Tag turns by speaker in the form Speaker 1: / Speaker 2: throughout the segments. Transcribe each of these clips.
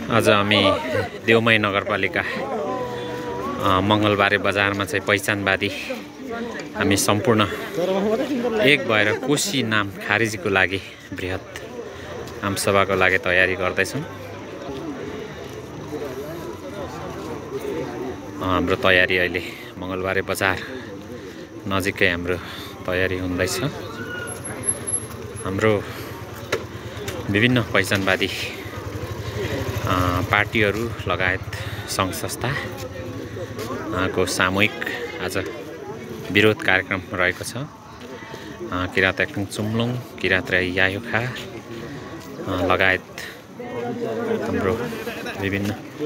Speaker 1: आज हामी देउमाई नगरपालिका मङ्गलबारे बजारमा चाहिँ पहिचानवादी हामी सम्पूर्ण एक भएर कोशी नाम खारेजीको लागि बृहत आमसभाको लागि तयारी गर्दैछौँ। हाम्रो तयारी अहिले मङ्गलबारे बजार नजिकै हाम्रो तयारी हुँदैछ। हाम्रो विभिन्न पहिचानवादी पार्टीहरू लगायत सङ्घ संस्थाको सामूहिक आज विरोध कार्यक्रम रहेको छ। किरात याक्थुङ चुम्लुङ, किरात राई यायोखा लगायत हाम्रो विभिन्न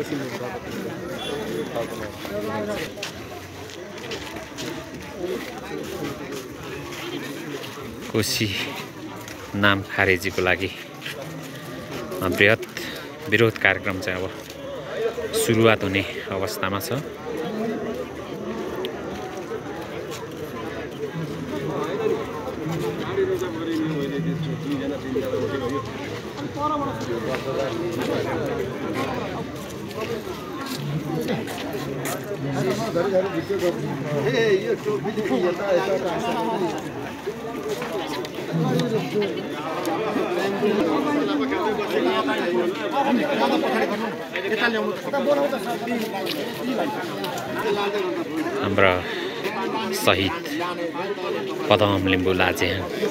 Speaker 1: कोशी नाम खारेजीको लागि बृहत विरोध कार्यक्रम चाहिँ अब सुरुवात हुने अवस्थामा छ। हाम्रा शहीद पदम लिम्बू लाजे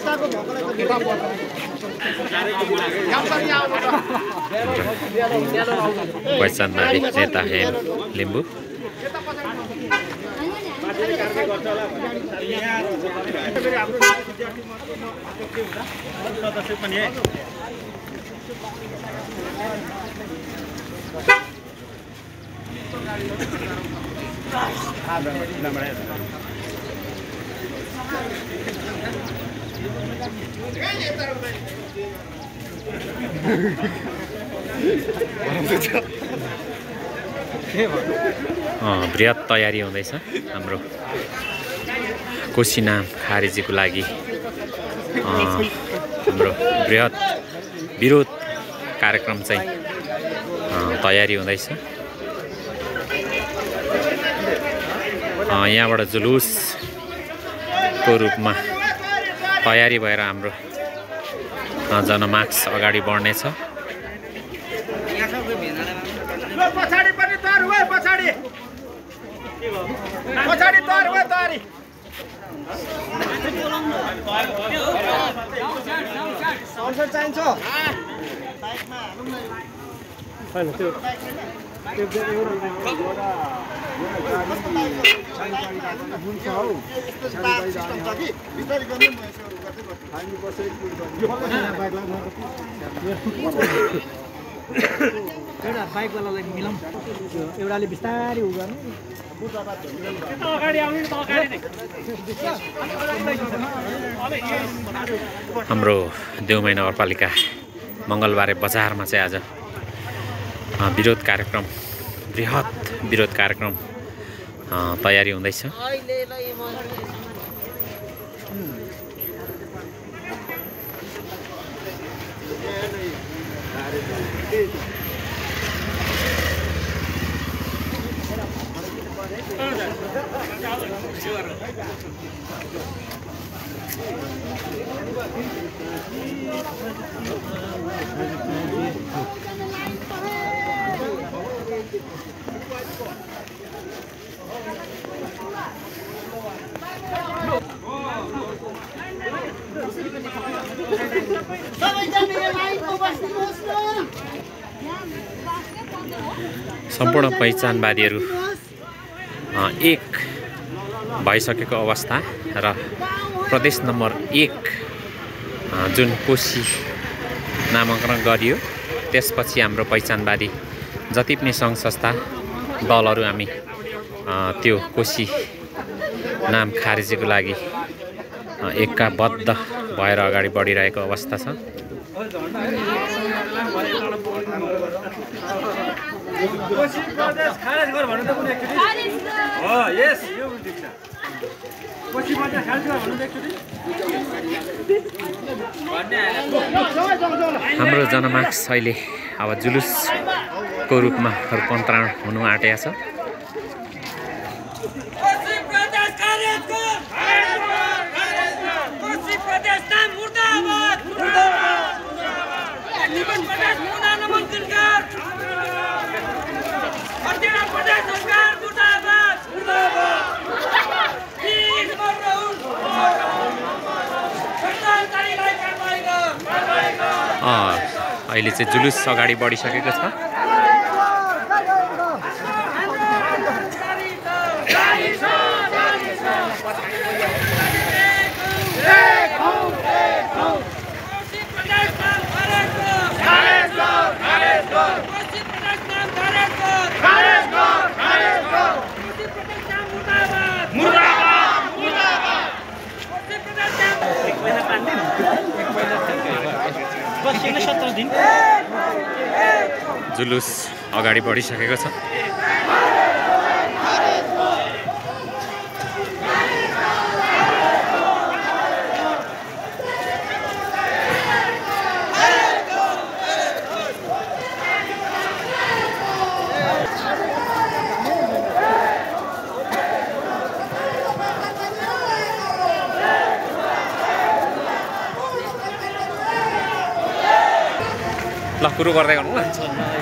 Speaker 1: पहिचानवादी नेता हेम लिम्बू बृहत तयारी हुँदैछ हाम्रो कोशी नाम खारेजीको लागि हाम्रो बृहत विरोध कार्यक्रम चाहिँ तयारी हुँदैछ। यहाँबाट जुलुसको रूपमा तयारी भएर हाम्रो जनमार्च अगाडि बढ्नेछ।
Speaker 2: बाइकवालालाई मिलाउँ एउटाले बिस्तारै उ गर्ने
Speaker 1: हाम्रो देउमाई नगरपालिका मङ्गलबारे बजारमा चाहिँ आज विरोध कार्यक्रम बृहत विरोध कार्यक्रम तयारी हुँदैछ। सम्पूर्ण पहिचानवादीहरू एक भइसकेको अवस्था र प्रदेश नम्बर 1 जुन कोशी नामाङ्कन गरियो त्यसपछि हाम्रो पहिचानवादी जति पनि सङ्घ संस्था दलहरू हामी त्यो कोशी नाम खारेजीको लागि एकताबद्ध भएर अगाडि बढिरहेको अवस्था छ। हाम्रो जनमानस अहिले अब जुलुसको रूपमा रूपान्तरण हुनु आँटेको छ। अहिले चाहिँ जुलुस अगाडि बढिसकेको छ। जुलुस अगाडि बढिसकेको छ। ल कुरो गर्दै गर्नु ल।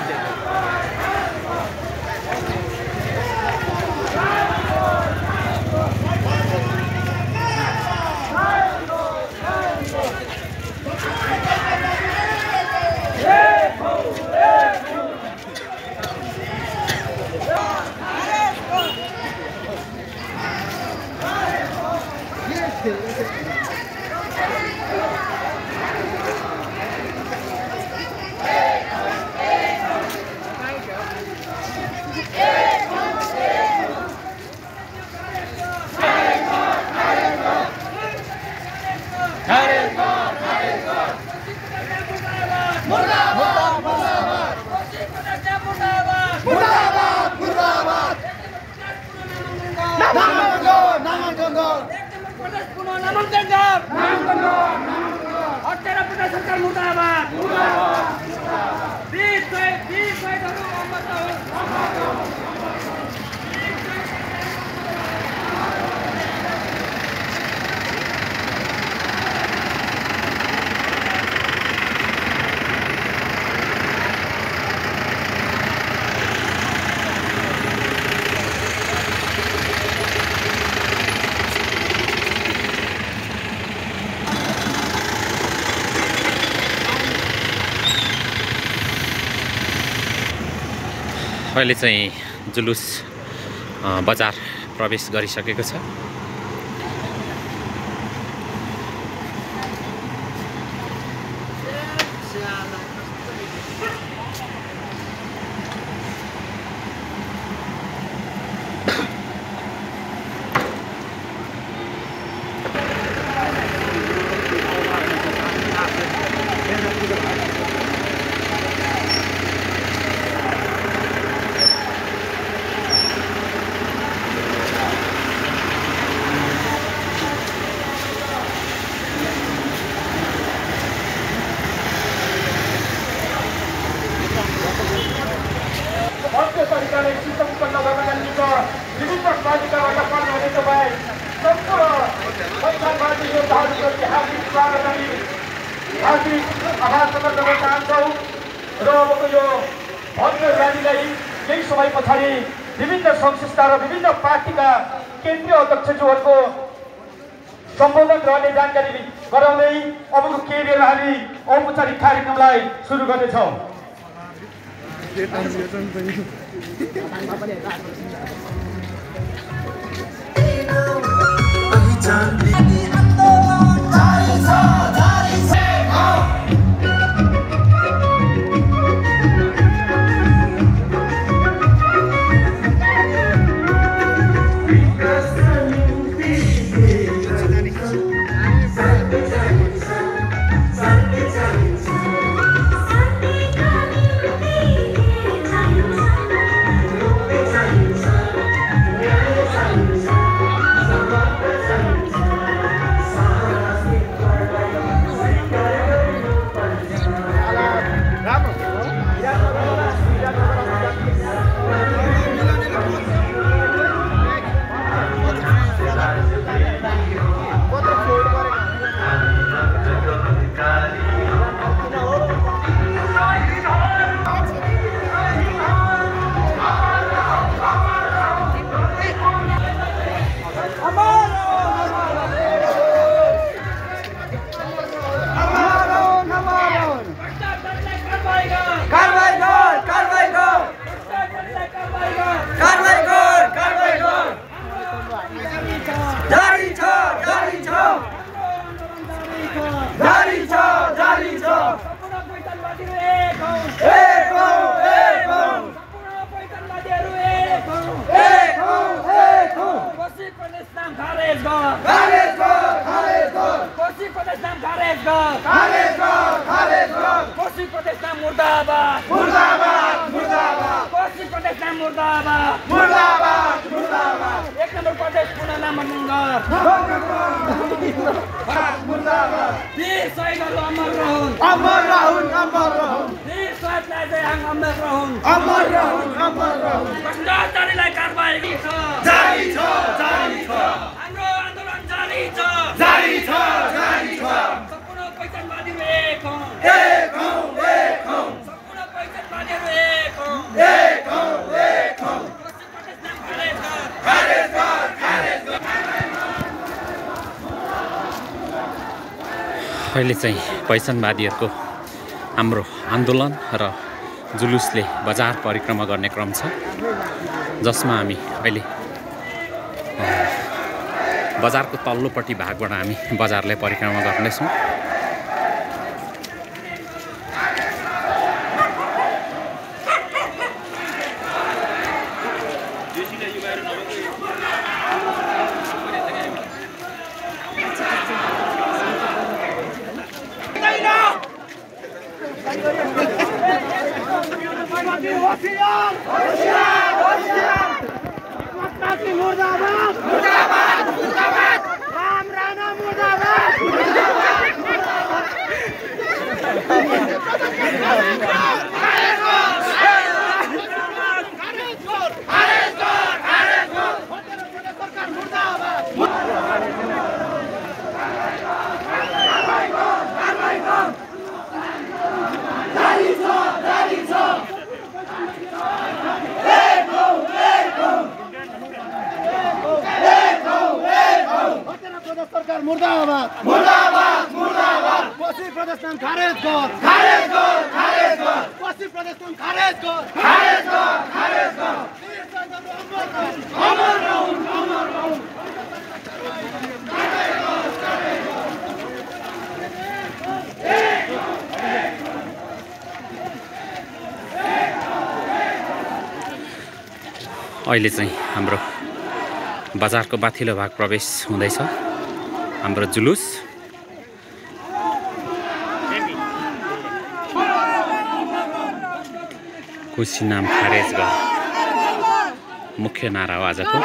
Speaker 1: अहिले चाहिँ जुलुस बजार प्रवेश गरिसकेको छ।
Speaker 3: केही समय पछाडि विभिन्न संस्था र विभिन्न पार्टीका केन्द्रीय अध्यक्षज्यूहरूको सम्बोधन रहने जानकारी गराउँदै अबको केही बेरमा हामी औपचारिक कार्यक्रमलाई सुरु गर्नेछौँ।
Speaker 2: मुर्दाबाद
Speaker 3: मुर्दाबाद मुर्दाबाद
Speaker 2: 1 नम्बर प्रदेश पुनः मन्गर
Speaker 3: मुर्दाबाद
Speaker 2: वीर शहीदहरू अमर रहून्
Speaker 3: अमर रहून् अमर रहून्
Speaker 2: वीर शहीद लाइजहाङ अमर रहून्
Speaker 3: अमर रहून् अमर रहून्
Speaker 2: भ्रष्टाचारीलाई कारबाही छ
Speaker 3: जारी छ जारी छ
Speaker 2: हाम्रो आन्दोलन जारी छ
Speaker 3: जारी छ जारी छ
Speaker 2: सम्पूर्ण पहिचानवादीहरू एक हौँ
Speaker 3: एक हौँ एक हौँ
Speaker 2: सम्पूर्ण पहिचानवादीहरू एक हौँ
Speaker 3: एक हौँ एक हौँ खारेज गर खारेज गर
Speaker 1: अहिले चाहिँ पहिचानवादीहरूको हाम्रो आन्दोलन र जुलुसले बजार परिक्रमा गर्ने क्रम छ, जसमा हामी अहिले बजारको तल्लोपट्टि भागबाट हामी बजारलाई परिक्रमा गर्नेछौँ।
Speaker 3: मुर्दाबाद मुर्दाबाद मुर्दाबाद राम राणा मुर्दाबाद मुर्दाबाद मुर्दाबाद मुर्दाबाद पश्चिम प्रदेश नाम खारेज गर खारेज गर खारेज गर पश्चिम प्रदेश नाम खारेज गर खारेज गर खारेज गर अमर रहून् अमर रहून्
Speaker 1: अहिले चाहिँ हाम्रो बजारको माथिल्लो भाग प्रवेश हुँदैछ हाम्रो जुलुस। कोशी नाम खारेज गर मुख्य नारा हो आजको।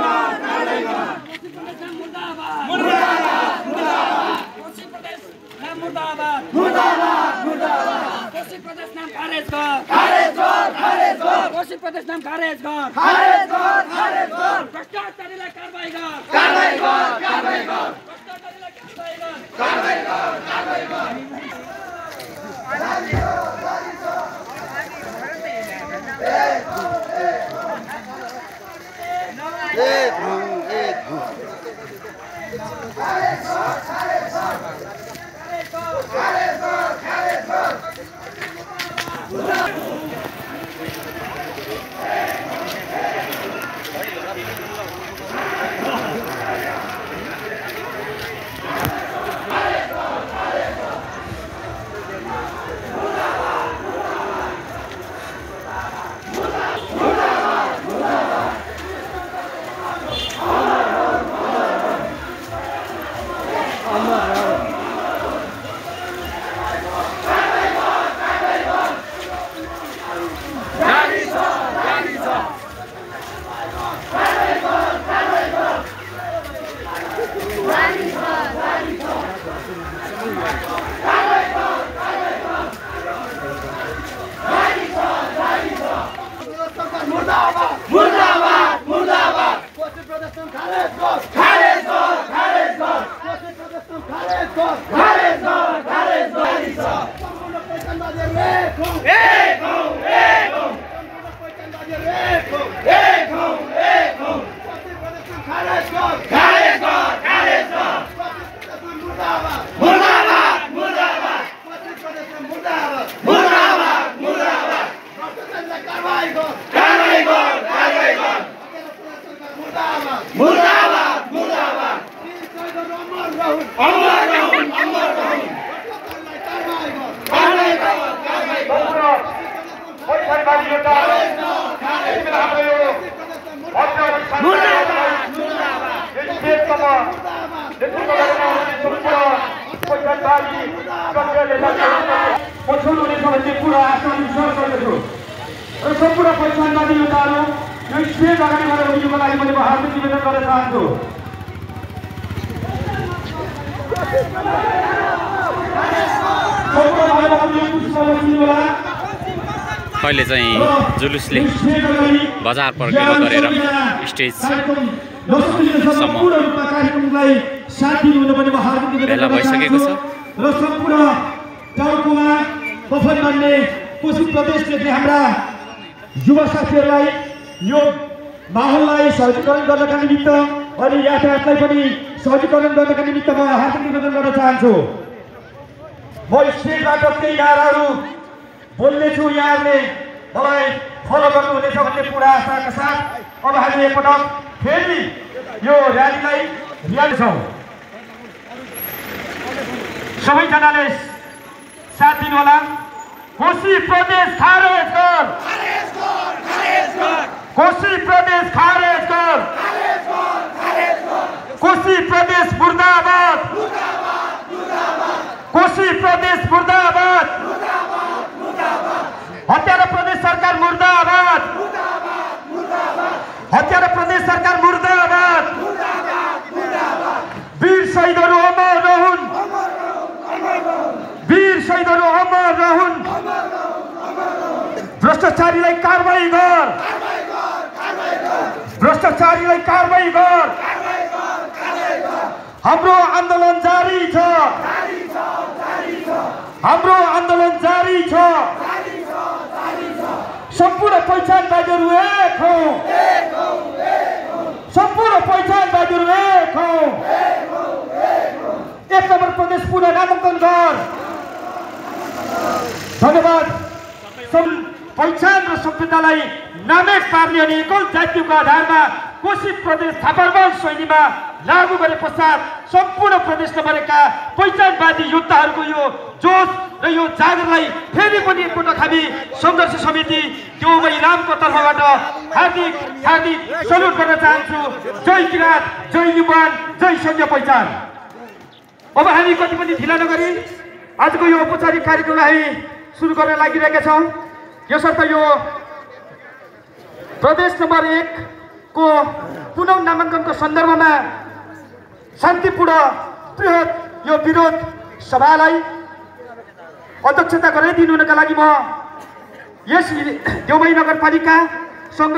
Speaker 2: पश्चिम प्रदेश नाम खारेज गर खारेज गर खारेज गर पश्चिम प्रदेश नाम खारेज गर
Speaker 3: खारेज गर खारेज गर
Speaker 2: भ्रष्टाचारीलाई कारबाही गर
Speaker 3: कारबाही गर कारबाही गर
Speaker 2: भ्रष्टाचारीलाई कारबाही गर
Speaker 3: कारबाही गर कारबाही गर एक हूँ एक हूँ खारेज गर खारेज गर खारेज गर खारेज गर मुर्दाबाद मुर्दाबाद पश्चिम प्रदेश नाम खारेज गर खारेज गर खारेज गर पश्चिम प्रदेश नाम खारेज गर खारेज गर खारेज गर सम्पूर्ण पहिचानवादीहरू एक हौँ एक हौँ सम्पूर्ण पहिचानवादीहरू एक हौँ एक हौँ पश्चिम प्रदेश नाम खारेज गर खारेज गर खारेज गर पश्चिम प्रदेश नाम मुर्दाबाद मुर्दाबाद मुर्दाबाद पश्चिम प्रदेश नाम मुर्दाबाद मुर्दाबाद मुर्दाबाद भ्रष्टाचारीलाई कारबाही गर कारबाही गर कारबाही गर मुर्दाबाद मुर्दाबाद मुर्दाबाद वीर शहीदहरू अमर रहून् अमर रहून् अमर रहून् भ्रष्टाचारीलाई कारबाही गर कारबाही गर कारबाही गर
Speaker 4: पहिचानवादी योद्धाहरू यति बेला हाम्रो यो भव्य
Speaker 3: मुर्दाबाद मुर्दाबाद
Speaker 4: यस देशसम्म नेतृत्व गर्न आउने सम्पूर्ण पहिचानवादी
Speaker 3: पछौट हुनेछ भन्ने कुरा आशा विश्वास गर्दछु र सम्पूर्ण पहिचानवादी योद्धाहरू यो स्टेज अगाडि बढेर उनीहरूको लागि मैले हार्दिक निवेदन गर्न चाहन्छु।
Speaker 1: अहिले चाहिँ जुलुसले बजार पर्खेलो गरेर स्टेजसम्म भेला भइसकेको छ
Speaker 3: र सम्पूर्ण टाउकोमा कफन बान्ने कोशी प्रदेशले हाम्रा युवा साथीहरूलाई यो माहौललाई सहजीकरण गर्नका निमित्त अनि यातायातलाई पनि सहजीकरण गर्नका निमित्त म हार्दिक निवेदन गर्न चाहन्छु। म स्टेजबाट केही नाराहरू बोल्नेछु, यहाँहरूले मलाई फलो गर्नुहुनेछ भन्ने पुरा आशाका साथ अब हामी एकपटक फेरि यो र्यालीलाई लिन्छौँ। सबैजनाले साथ दिनुहोला। कोशी प्रदेश खारेज कर, कोशी प्रदेश खारेज कर, कोशी प्रदेश मुर्दाबाद, कोशी प्रदेश मुर्दाबाद, हत्यारा प्रदेश सरकार मुर्दाबाद, हत्यारा प्रदेश सरकार मुर्दाबाद, वीर शहीदहरू अमर रहून्, वीर शहीदहरू अमर रहून्, भ्रष्टाचारीलाई कारबाही गर, भ्रष्टाचारीलाई कारबाही गर। हाम्रो आन्दोलन जारी छ, हाम्रो आन्दोलन जारी छ। सम्पूर्ण पहिचानवादीहरू एक हौं, सम्पूर्ण पहिचानवादीहरू एक हौं। 1 नम्बर प्रदेश पुनः नामाङ्कन गर। धन्यवाद। पहिचान र सभ्यतालाई नामेक पार्ने अनि एकल जातिको आधारमा कोशी प्रदेश थापरवाल शैलीमा लागू गरे पश्चात सम्पूर्ण प्रदेशमा भएका पहिचानवादी योद्धाहरूको यो जोश र यो जागरलाई फेरि पनि एकपटक हामी सङ्घर्ष समिति देउबा इलामको तर्फबाट हार्दिक हार्दिक सल्युट गर्न चाहन्छु। जय किराँत, जय युवान, जय संघीय पहिचान। अब हामी कति पनि ढिला नगरी आजको यो औपचारिक कार्यक्रमलाई सुरु गर्न लागिरहेका छौँ। यसर्थ यो प्रदेश नम्बर 1 को पुनः नामाङ्कनको सन्दर्भमा शान्तिपूर्ण बृहत यो विरोध सभालाई अध्यक्षता गराइदिनुका लागि म यस देउबा नगरपालिका